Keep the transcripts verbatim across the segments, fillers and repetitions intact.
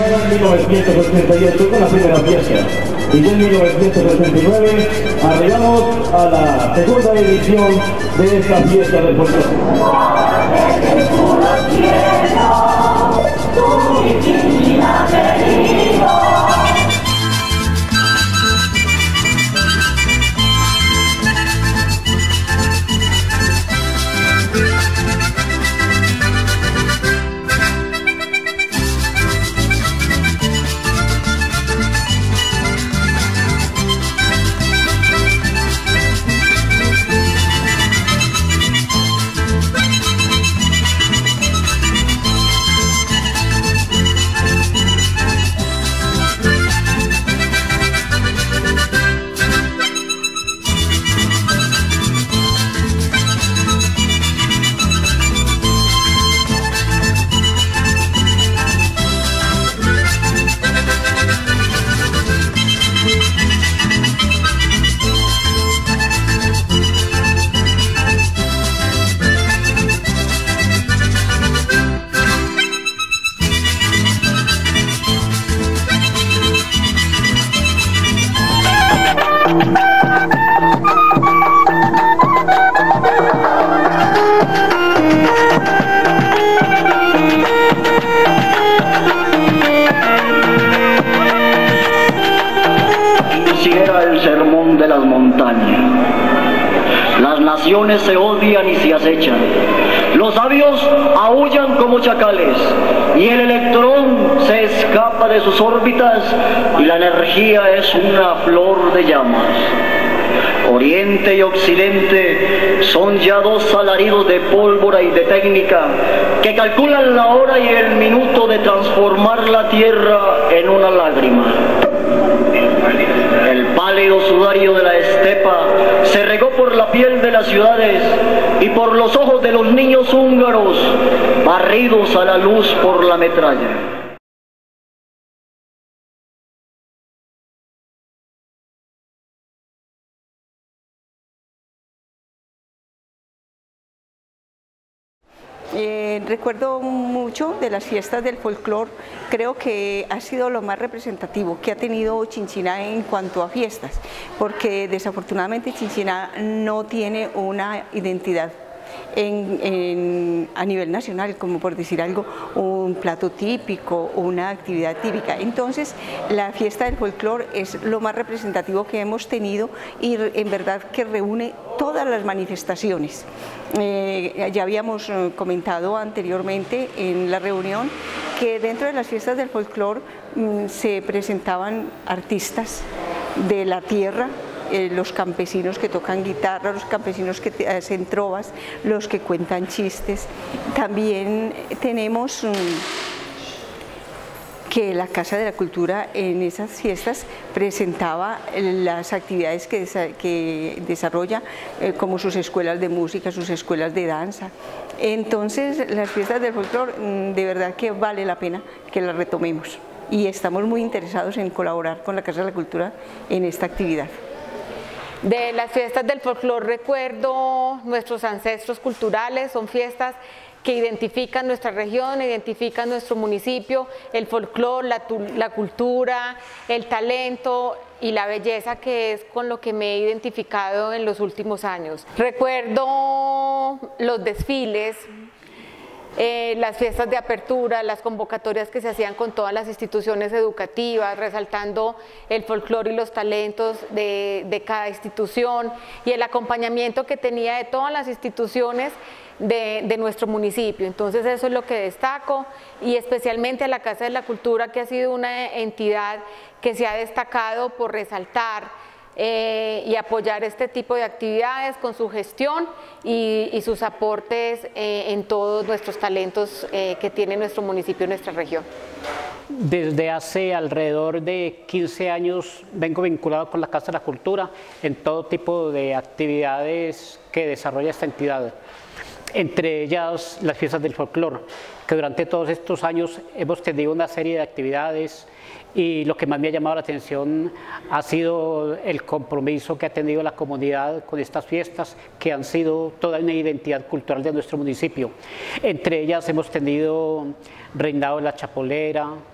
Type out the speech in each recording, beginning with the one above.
iniciada en mil novecientos ochenta y ocho con la primera fiesta y ya en mil novecientos ochenta y nueve arribamos a la segunda edición de esta fiesta del folclore. Quisiera el sermón de las montañas. Las naciones se odian y se acechan. Los sabios aúllan como chacales y el electrón se escapa de sus órbitas y la energía es una flor de llamas. Oriente y Occidente son ya dos alaridos de pólvora y de técnica que calculan la hora y el minuto de transformar la tierra en una lágrima. El pálido sudario de la estepa se regó por la piel de las ciudades y por los ojos de los niños húngaros, barridos a la luz por la metralla. Eh, recuerdo mucho de las fiestas del folclore, creo que ha sido lo más representativo que ha tenido Chinchiná en cuanto a fiestas, porque desafortunadamente Chinchiná no tiene una identidad En, en, a nivel nacional, como por decir algo, un plato típico o una actividad típica. Entonces la fiesta del folclore es lo más representativo que hemos tenido y en verdad que reúne todas las manifestaciones. Eh, ya habíamos comentado anteriormente en la reunión que dentro de las fiestas del folclore mmm, se presentaban artistas de la tierra, Eh, los campesinos que tocan guitarra, los campesinos que hacen trovas, los que cuentan chistes. También tenemos um, que la Casa de la Cultura en esas fiestas presentaba las actividades que, desa que desarrolla, eh, como sus escuelas de música, sus escuelas de danza. Entonces las fiestas del folclore, de verdad que vale la pena que las retomemos y estamos muy interesados en colaborar con la Casa de la Cultura en esta actividad. De las fiestas del folclore recuerdo nuestros ancestros culturales, son fiestas que identifican nuestra región, identifican nuestro municipio, el folclore, la, la cultura, el talento y la belleza, que es con lo que me he identificado en los últimos años. Recuerdo los desfiles, Eh, las fiestas de apertura, las convocatorias que se hacían con todas las instituciones educativas, resaltando el folclore y los talentos de, de cada institución y el acompañamiento que tenía de todas las instituciones de, de nuestro municipio. Entonces eso es lo que destaco, y especialmente a la Casa de la Cultura, que ha sido una entidad que se ha destacado por resaltar Eh, y apoyar este tipo de actividades con su gestión y, y sus aportes eh, en todos nuestros talentos eh, que tiene nuestro municipio y nuestra región. Desde hace alrededor de quince años vengo vinculado con la Casa de la Cultura en todo tipo de actividades que desarrolla esta entidad, entre ellas las fiestas del folclore, que durante todos estos años hemos tenido una serie de actividades, y lo que más me ha llamado la atención ha sido el compromiso que ha tenido la comunidad con estas fiestas, que han sido toda una identidad cultural de nuestro municipio. Entre ellas hemos tenido Reinado de la Chapolera,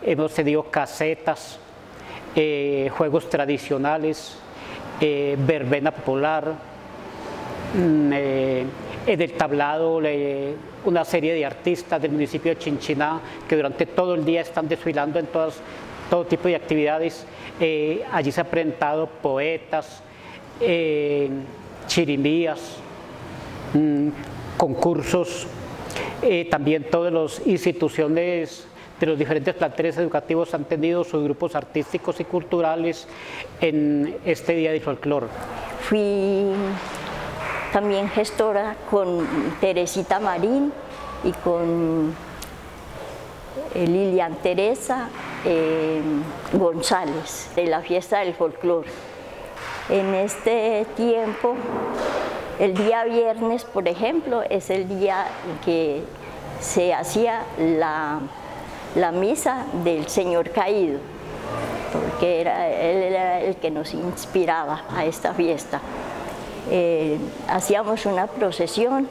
hemos tenido casetas, eh, juegos tradicionales, eh, verbena popular, mm, eh, en el tablado eh, una serie de artistas del municipio de Chinchiná que durante todo el día están desfilando en todas, todo tipo de actividades. Eh, allí se han presentado poetas, eh, chirimías, mmm, concursos, eh, también todas las instituciones de los diferentes planteles educativos han tenido sus grupos artísticos y culturales en este Día del Folclor. Fui también gestora con Teresita Marín y con eh, Lilian Teresa eh, González de la Fiesta del Folclor. En este tiempo, el día viernes, por ejemplo, es el día en que se hacía la, la misa del Señor Caído, porque era, él era el que nos inspiraba a esta fiesta. Eh, hacíamos una procesión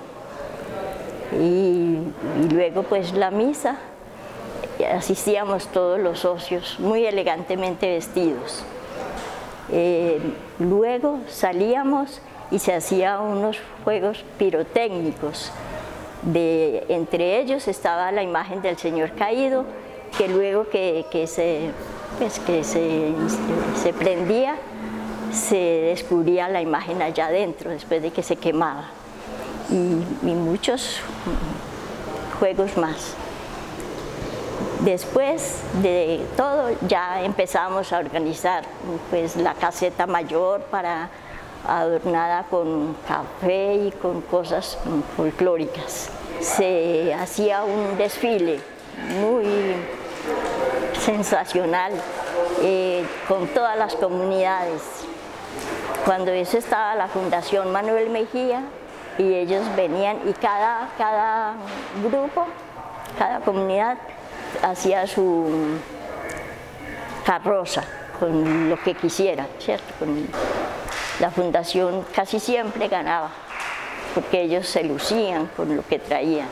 y, y luego pues la misa, asistíamos todos los socios muy elegantemente vestidos. Eh, luego salíamos y se hacían unos juegos pirotécnicos. De, entre ellos estaba la imagen del Señor Caído, que luego que, que, se, pues que se, se prendía, se descubría la imagen allá adentro después de que se quemaba. Y, y muchos juegos más. Después de todo ya empezamos a organizar pues, la caseta mayor para, adornada con café y con cosas folclóricas. Se hacía un desfile muy sensacional eh, con todas las comunidades. Cuando eso estaba la Fundación Manuel Mejía y ellos venían y cada, cada grupo, cada comunidad hacía su carroza con lo que quisiera, ¿cierto? Con la fundación casi siempre ganaba, porque ellos se lucían con lo que traían.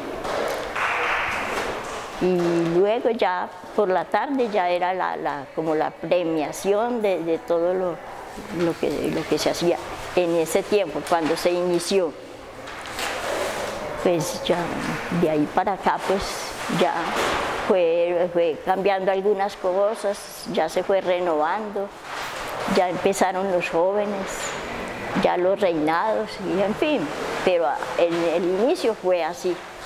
Y luego ya por la tarde ya era la, la, como la premiación de, de todo lo, lo, que, lo que se hacía en ese tiempo, cuando se inició. Pues ya de ahí para acá pues ya fue, fue cambiando algunas cosas, ya se fue renovando, ya empezaron los jóvenes, ya los reinados y en fin, pero el, el inicio fue así.